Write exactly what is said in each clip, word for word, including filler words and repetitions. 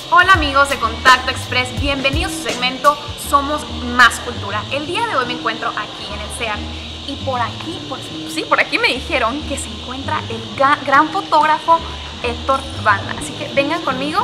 Hola amigos de Contacto Express, bienvenidos a su segmento Somos Más Cultura. El día de hoy me encuentro aquí en el C E A y por aquí, pues sí, por aquí me dijeron que se encuentra el gran fotógrafo Héctor Banda. Así que vengan conmigo.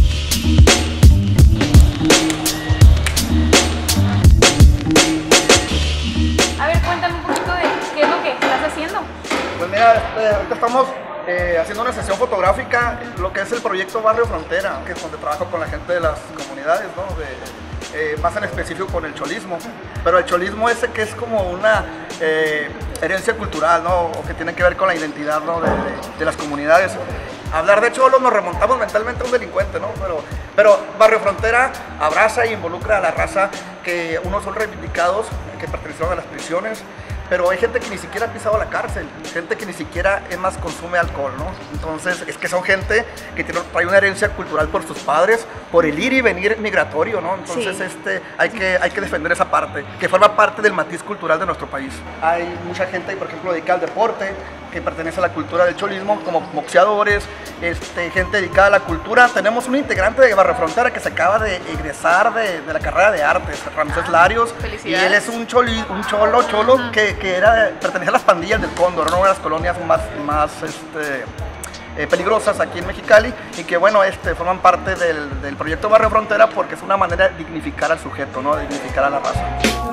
A ver, cuéntame un poquito de qué es lo que estás haciendo. Pues mira, este, ahorita estamos eh, haciendo una sesión fotográfica, lo que es el proyecto Barrio Frontera, que es donde trabajo con la gente de las comunidades, ¿no? de, eh, más en específico con el cholismo, pero el cholismo ese que es como una eh, herencia cultural, ¿no? O que tiene que ver con la identidad, ¿no? de, de, de las comunidades. Hablar de cholos nos remontamos mentalmente a un delincuente, ¿no? Pero, pero Barrio Frontera abraza e involucra a la raza que unos son reivindicados, que pertenecieron a las prisiones, pero hay gente que ni siquiera ha pisado la cárcel, gente que ni siquiera es más consume alcohol, ¿no? Entonces es que son gente que tiene, trae una herencia cultural por sus padres, por el ir y venir migratorio, ¿no? Entonces sí. este, hay, que, hay que defender esa parte, que forma parte del matiz cultural de nuestro país. Hay mucha gente, por ejemplo, dedicada al deporte, que pertenece a la cultura del cholismo, como boxeadores, este, gente dedicada a la cultura. Tenemos un integrante de Barrio Frontera que se acaba de egresar de, de la carrera de artes, Ramsés Larios, y él es un, choli, un cholo, cholo uh-huh. que, que era, pertenecía a las pandillas del Cóndor, ¿no? Una de las colonias más, más este, eh, peligrosas aquí en Mexicali, y que bueno, este, forman parte del, del proyecto Barrio Frontera porque es una manera de dignificar al sujeto, ¿no? De dignificar a la raza.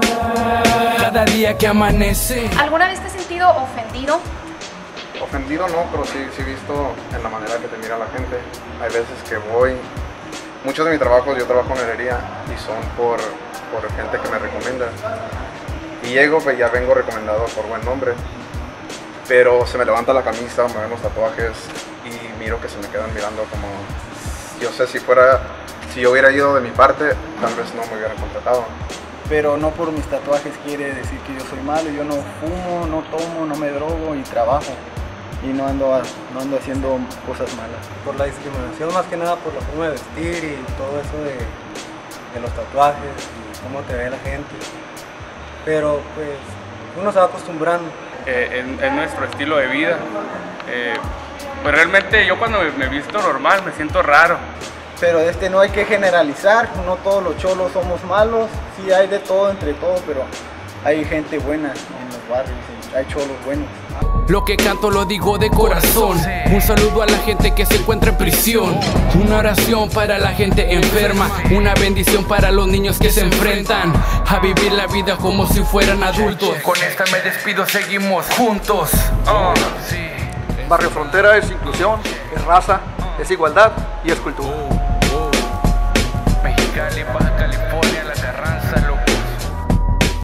Cada día que amanece. ¿Alguna vez te has sentido ofendido? Ofendido no, pero sí, sí he visto en la manera que te mira la gente. Hay veces que voy, muchos de mis trabajos, yo trabajo en herrería y son por, por gente que me recomienda. Y llego, pues ya vengo recomendado por buen nombre, pero se me levanta la camisa, me ven los tatuajes y miro que se me quedan mirando como, yo sé, si fuera, si yo hubiera ido de mi parte, tal vez no me hubieran contratado. Pero no por mis tatuajes quiere decir que yo soy malo. Yo no fumo, no tomo, no me drogo y trabajo. Y no ando, no ando haciendo cosas malas. Por la discriminación, más que nada por la forma de vestir y todo eso de, de los tatuajes y cómo te ve la gente. Pero pues uno se va acostumbrando. Eh, es, es nuestro estilo de vida. Eh, pues realmente yo cuando me, me visto normal me siento raro. Pero este no hay que generalizar, no todos los cholos somos malos, sí hay de todo entre todo, pero hay gente buena en los barrios, hay cholos buenos. Lo que canto lo digo de corazón. Un saludo a la gente que se encuentra en prisión. Una oración para la gente enferma. Una bendición para los niños que se enfrentan a vivir la vida como si fueran adultos. Con esta me despido, seguimos juntos. Oh, sí. Barrio Frontera es inclusión, es raza, es igualdad y es cultura.